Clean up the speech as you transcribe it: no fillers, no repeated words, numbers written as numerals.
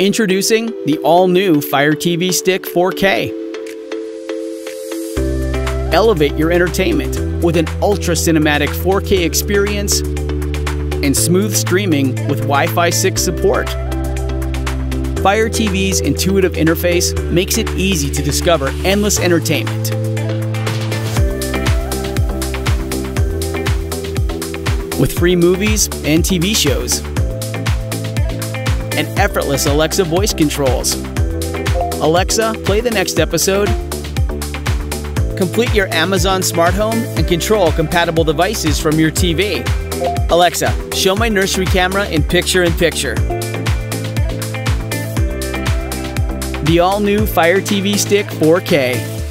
Introducing the all-new Fire TV Stick 4K. Elevate your entertainment with an ultra-cinematic 4K experience and smooth streaming with Wi-Fi 6 support. Fire TV's intuitive interface makes it easy to discover endless entertainment. With free movies and TV shows, and effortless Alexa voice controls. Alexa, play the next episode. Complete your Amazon smart home and control compatible devices from your TV. Alexa, show my nursery camera in picture-in-picture. The all-new Fire TV Stick 4K.